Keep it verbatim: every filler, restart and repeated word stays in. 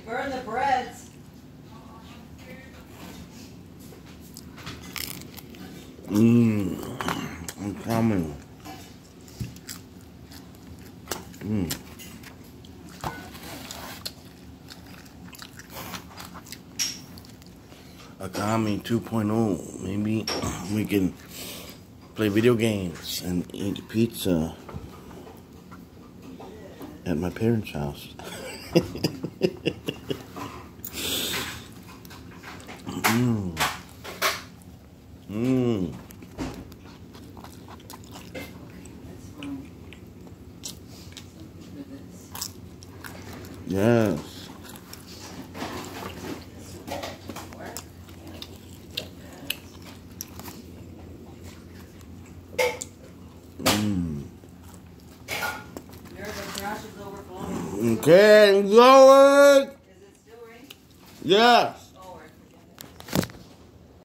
Burn the breads. Mmm. I'm coming. Mmm. Akami two point oh. Maybe we can play video games and eat pizza at my parents' house. Mmm. Mmm. Yes. Mmm. Okay, I'm going. Is it still raining? Yes.